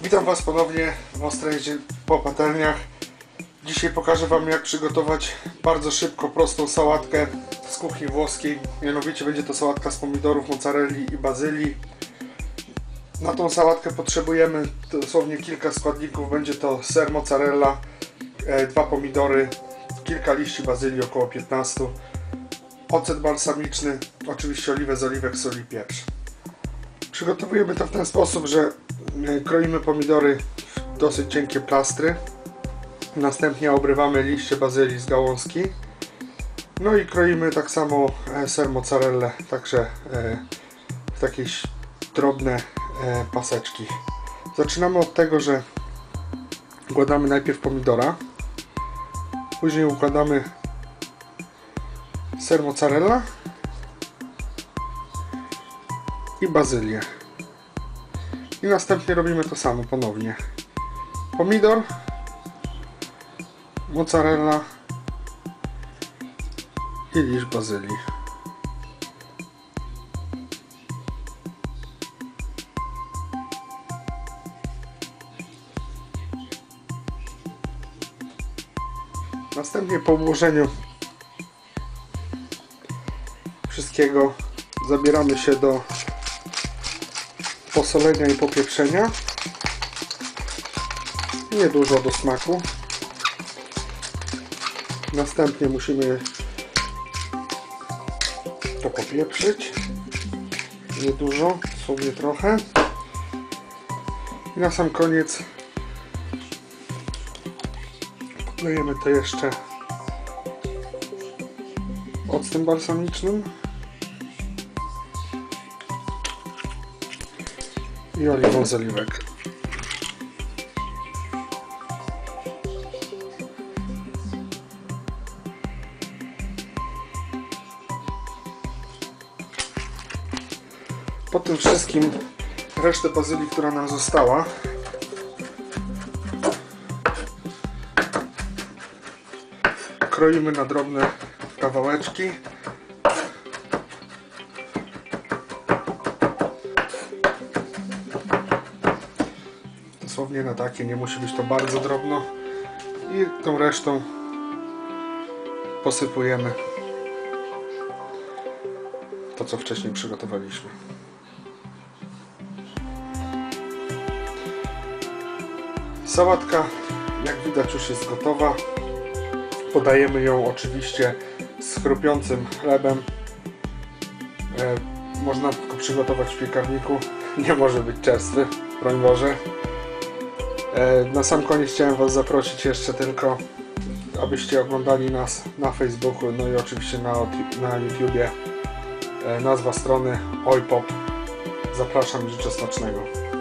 Witam Was ponownie w Ostrej po patelniach. Dzisiaj pokażę Wam, jak przygotować bardzo szybko, prostą sałatkę z kuchni włoskiej. Mianowicie będzie to sałatka z pomidorów, mozzarelli i bazylii. Na tą sałatkę potrzebujemy dosłownie kilka składników. Będzie to ser mozzarella, 2 pomidory, kilka liści bazylii, około 15, ocet balsamiczny, oczywiście oliwę z oliwek, sól i pieprz. Przygotowujemy to w ten sposób, że kroimy pomidory w dosyć cienkie plastry. Następnie obrywamy liście bazylii z gałązki. No i kroimy tak samo ser mozzarella, także w takie drobne paseczki. Zaczynamy od tego, że układamy najpierw pomidora, później układamy ser mozzarella i bazylię. I następnie robimy to samo ponownie. Pomidor, mozzarella i liść bazylii. Następnie po ułożeniu wszystkiego zabieramy się do posolenia i popieprzenia. Niedużo do smaku. Następnie musimy to popieprzyć. Niedużo, sobie trochę. I na sam koniec podlejemy to jeszcze octem balsamicznym i oliwą z oliwek. Po tym wszystkim resztę bazylii, która nam została, kroimy na drobne kawałeczki. Dosłownie na takie, nie musi być to bardzo drobno. I tą resztą posypujemy to, co wcześniej przygotowaliśmy. Sałatka, jak widać, już jest gotowa. Podajemy ją oczywiście z chrupiącym chlebem. Można tylko przygotować w piekarniku. Nie może być czerstwy, broń Boże. Na sam koniec chciałem Was zaprosić jeszcze tylko, abyście oglądali nas na Facebooku, no i oczywiście na YouTubie. Nazwa strony Oj Pop. Zapraszam i życzę smacznego.